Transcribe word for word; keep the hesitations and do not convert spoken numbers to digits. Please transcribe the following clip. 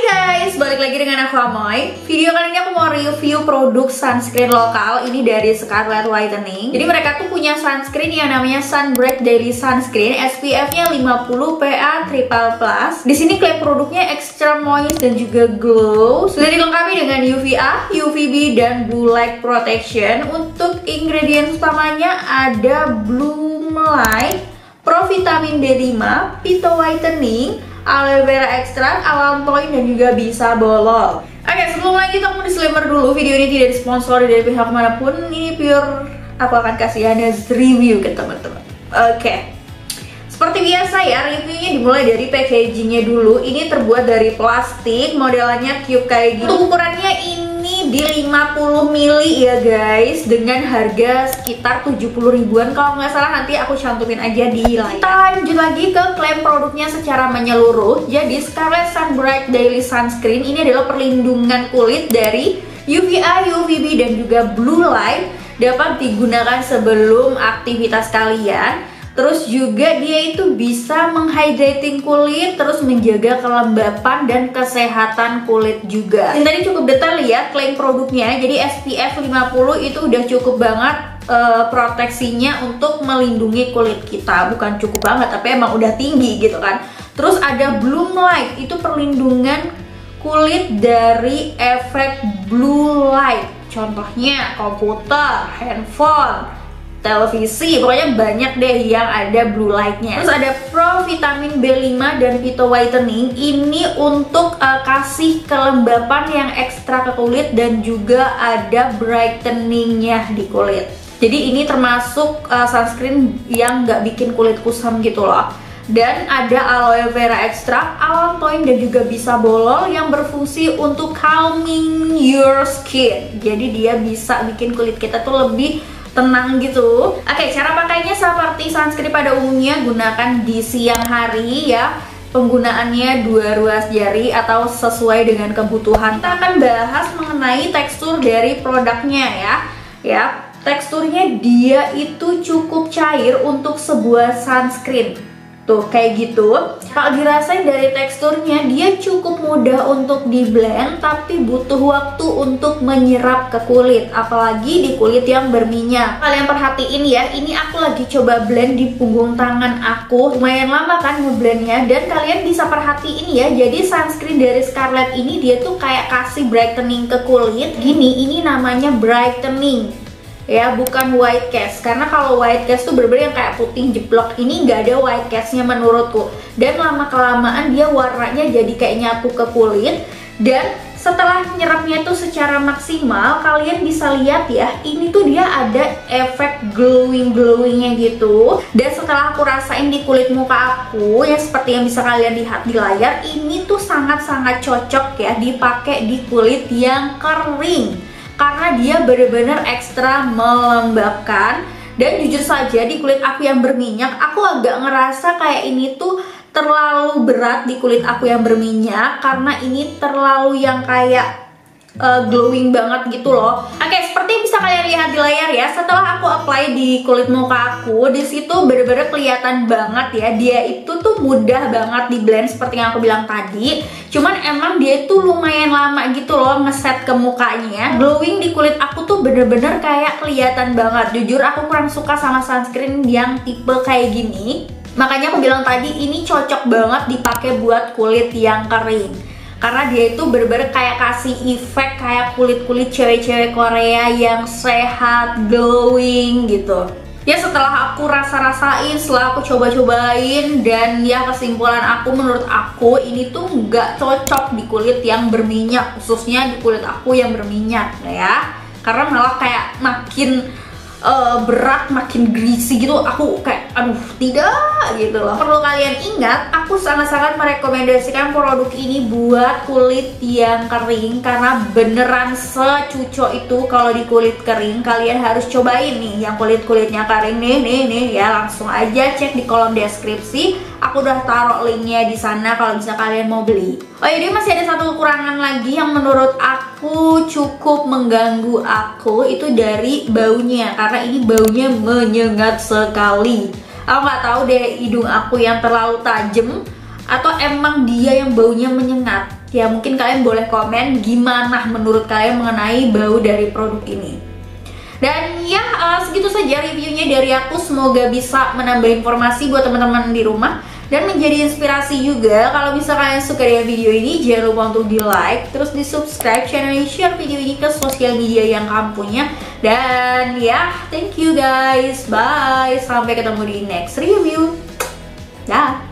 guys, balik lagi dengan aku Amoy. Video kali ini aku mau review produk sunscreen lokal. Ini dari Scarlett Whitening. Jadi mereka tuh punya sunscreen yang namanya Sunbreak Daily Sunscreen, S P F-nya lima puluh P A triple plus. Di sini klaim produknya extra moist dan juga glow. Sudah dilengkapi dengan U V A, U V B dan blue light protection. Untuk ingredient utamanya ada Blue Light, Provitamin D lima, Pito Whitening, aloe vera extract, allantoin dan juga bisa bolol. Oke, sebelum lanjut aku mau disclaimer dulu, video ini tidak disponsori dari pihak manapun. Ini pure aku akan kasih anda review ke teman-teman. Oke, seperti biasa ya, reviewnya dimulai dari packagingnya dulu. Ini terbuat dari plastik, modelannya cube kayak gini. Untuk ukurannya ini di lima puluh mili ya guys, dengan harga sekitar tujuh puluh ribuan kalau nggak salah. Nanti aku cantumin aja di layar. Kita lanjut lagi ke klaim produknya secara menyeluruh. Jadi Scarlett Sunbreak Daily Sunscreen ini adalah perlindungan kulit dari U V A, U V B dan juga blue light. Dapat digunakan sebelum aktivitas kalian. Terus juga dia itu bisa menghydrating kulit, terus menjaga kelembapan dan kesehatan kulit juga. Ini tadi cukup detail ya klaim produknya. Jadi S P F lima puluh itu udah cukup banget uh, proteksinya untuk melindungi kulit kita. Bukan cukup banget, tapi emang udah tinggi gitu kan. Terus ada Blue Light, itu perlindungan kulit dari efek blue light. Contohnya komputer, handphone, televisi, pokoknya banyak deh yang ada blue lightnya. Terus ada Provitamin B lima dan Pito Whitening. Ini untuk uh, kasih kelembapan yang ekstra ke kulit dan juga ada brightening-nya di kulit. Jadi ini termasuk uh, sunscreen yang nggak bikin kulit kusam gitu loh. Dan ada aloe vera extract, allantoin dan juga bisa bolol yang berfungsi untuk calming your skin. Jadi dia bisa bikin kulit kita tuh lebih tenang gitu. Oke, cara pakainya seperti sunscreen pada umumnya, gunakan di siang hari ya. Penggunaannya dua ruas jari atau sesuai dengan kebutuhan. Kita akan bahas mengenai tekstur dari produknya ya. Ya, teksturnya dia itu cukup cair untuk sebuah sunscreen. Tuh, kayak gitu. Kalau dirasain dari teksturnya, dia cukup mudah untuk di blend, tapi butuh waktu untuk menyerap ke kulit, apalagi di kulit yang berminyak. Kalian perhatiin ya, ini aku lagi coba blend di punggung tangan aku. Lumayan lama kan ngeblendnya, dan kalian bisa perhatiin ya, jadi sunscreen dari Scarlett ini dia tuh kayak kasih brightening ke kulit. Gini, ini namanya brightening ya, bukan white cast. Karena kalau white cast tuh bener-bener yang kayak putih jeblok. Ini nggak ada white castnya menurutku. Dan lama kelamaan dia warnanya jadi kayak nyatu ke kulit. Dan setelah nyerapnya tuh secara maksimal, kalian bisa lihat ya, ini tuh dia ada efek glowing glowingnya gitu. Dan setelah aku rasain di kulit muka aku ya, seperti yang bisa kalian lihat di layar, ini tuh sangat-sangat cocok ya dipakai di kulit yang kering. Karena dia bener-bener ekstra melembabkan. Dan jujur saja di kulit aku yang berminyak, aku agak ngerasa kayak ini tuh terlalu berat di kulit aku yang berminyak. Karena ini terlalu yang kayak uh, glowing banget gitu loh. Oke, seperti yang bisa kalian lihat di layar ya, setelah aku apply di kulit muka aku, disitu bener-bener kelihatan banget ya, dia itu tuh mudah banget di blend seperti yang aku bilang tadi. Cuman emang dia tuh lumayan lama gitu loh ngeset ke mukanya. Glowing di kulit aku tuh bener-bener kayak kelihatan banget. Jujur aku kurang suka sama sunscreen yang tipe kayak gini. Makanya aku bilang tadi ini cocok banget dipakai buat kulit yang kering. Karena dia itu bener-bener kayak kasih efek kayak kulit-kulit cewek-cewek Korea yang sehat, glowing gitu. Ya setelah aku rasa-rasain, setelah aku coba-cobain, dan ya kesimpulan aku, menurut aku ini tuh nggak cocok di kulit yang berminyak, khususnya di kulit aku yang berminyak ya. Karena malah kayak makin uh, berat, makin greasy gitu. Aku kayak aduh tidak gitu loh. Perlu kalian ingat, aku sangat-sangat merekomendasikan produk ini buat kulit yang kering. Karena beneran secucok itu kalau di kulit kering. Kalian harus cobain nih yang kulit-kulitnya kering nih, nih, nih ya. Langsung aja cek di kolom deskripsi. Aku udah taruh linknya di sana kalau bisa kalian mau beli. Oh iya, masih ada satu kekurangan lagi yang menurut aku cukup mengganggu aku, itu dari baunya. Karena ini baunya menyengat sekali. Aku nggak tahu deh hidung aku yang terlalu tajam atau emang dia yang baunya menyengat. Ya mungkin kalian boleh komen gimana menurut kalian mengenai bau dari produk ini. Dan ya uh, segitu saja reviewnya dari aku. Semoga bisa menambah informasi buat teman-teman di rumah dan menjadi inspirasi juga. Kalau misalnya kalian suka dengan video ini, jangan lupa untuk di like, terus di subscribe channel ini, share video ini ke sosial media yang kamu punya. Dan ya, thank you guys, bye, sampai ketemu di next review. Dah.